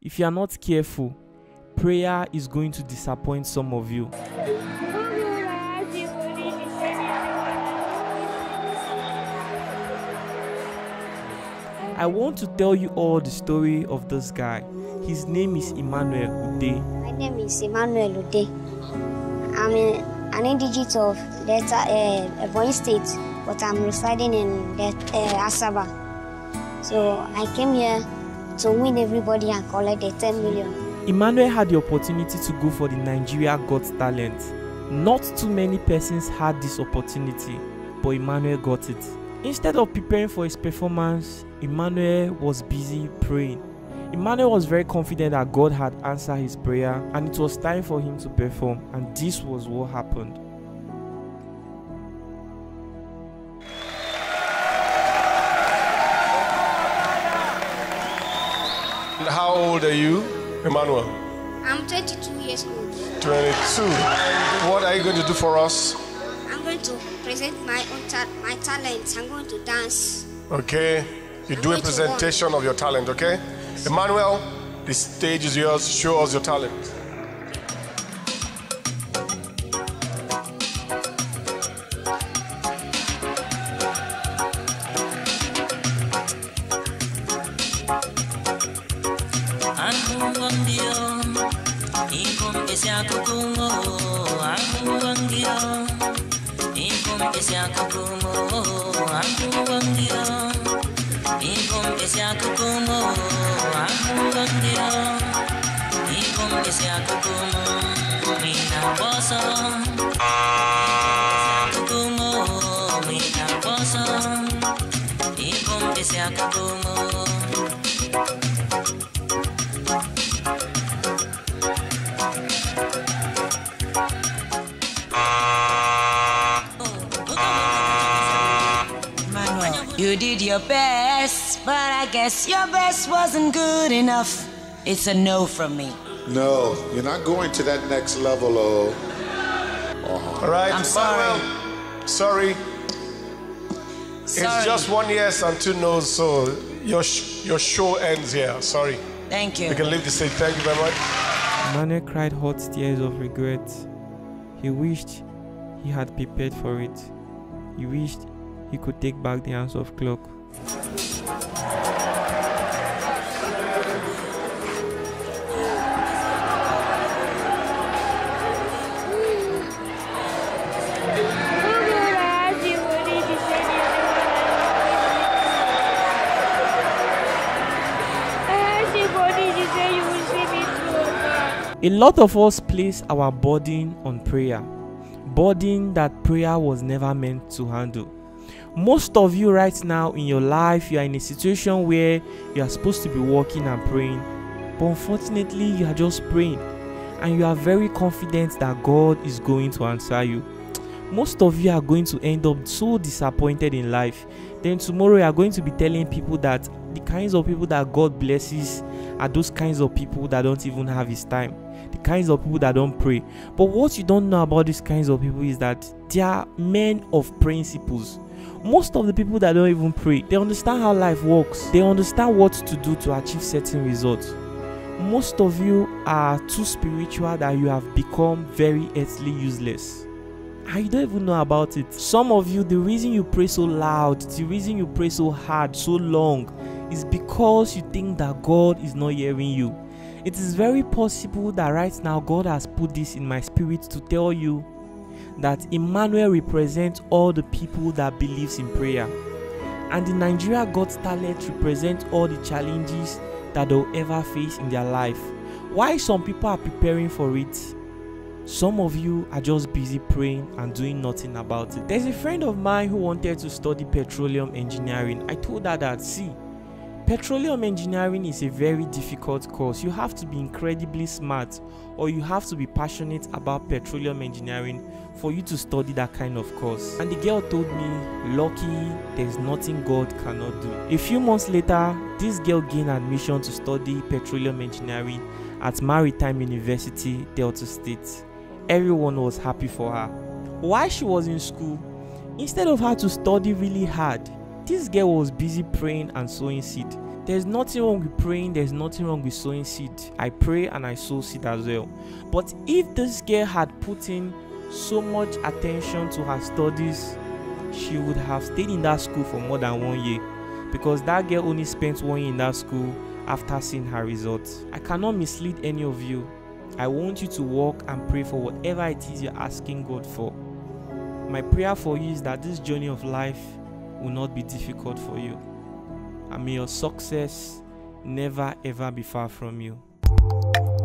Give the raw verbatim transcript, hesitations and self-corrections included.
If you are not careful, prayer is going to disappoint some of you. I want to tell you all the story of this guy. His name is Emmanuel Ude. My name is Emmanuel Ude. I'm a, an indigent of Delta, uh, Ebonyi State, but I'm residing in that, uh, Asaba. So I came here to win everybody and collect the ten million. Emmanuel had the opportunity to go for the Nigerian Got talent. Not too many persons had this opportunity, but Emmanuel got it. Instead of preparing for his performance, Emmanuel was busy praying. Emmanuel was very confident that God had answered his prayer and it was time for him to perform, and this was what happened. How old are you, Emmanuel? I'm twenty-two years old. twenty-two. What are you going to do for us? I'm going to present my own ta my talent. I'm going to dance. Okay. You I'm do a going to presentation of your talent, okay? Emmanuel, the stage is yours. Show us your talent. You did your best, but I guess your best wasn't good enough. It's a no from me. No, you're not going to that next level, oh. Uh-huh. All right, I'm Emmanuel, sorry. Sorry. It's just one yes and two no's, so your, sh your show ends here. Sorry. Thank you. You can leave the stage. Thank you very much. Emmanuel cried hot tears of regret. He wished he had prepared for it. He wished he could take back the hands of clock. A lot of us place our burden on prayer, burden that prayer was never meant to handle. Most of you right now in your life, you are in a situation where you are supposed to be working and praying, but unfortunately you are just praying and you are very confident that God is going to answer you. Most of you are going to end up so disappointed in life. Then tomorrow you are going to be telling people that the kinds of people that God blesses are those kinds of people that don't even have his time, the kinds of people that don't pray. But what you don't know about these kinds of people is that they are men of principles. Most of the people that don't even pray, they understand how life works. They understand what to do to achieve certain results. Most of you are too spiritual that you have become very earthly useless. And you don't even know about it. Some of you, the reason you pray so loud, the reason you pray so hard, so long, is because you think that God is not hearing you. It is very possible that right now God has put this in my spirit to tell you that Emmanuel represents all the people that believes in prayer, and the Nigerian Got talent represents all the challenges that they'll ever face in their life. Why some people are preparing for it, some of you are just busy praying and doing nothing about it. There's a friend of mine who wanted to study petroleum engineering. I told her that, see, petroleum engineering is a very difficult course. You have to be incredibly smart, or you have to be passionate about petroleum engineering for you to study that kind of course. And the girl told me, lucky, there's nothing God cannot do. A few months later, this girl gained admission to study petroleum engineering at Maritime University, Delta State. Everyone was happy for her. While she was in school, instead of her to study really hard, this girl was busy praying and sowing seed. There's nothing wrong with praying, there's nothing wrong with sowing seed. I pray and I sow seed as well. But if this girl had put in so much attention to her studies, she would have stayed in that school for more than one year, because that girl only spent one year in that school after seeing her results. I cannot mislead any of you. I want you to walk and pray for whatever it is you're asking God for. My prayer for you is that this journey of life will not be difficult for you, and may your success never ever be far from you.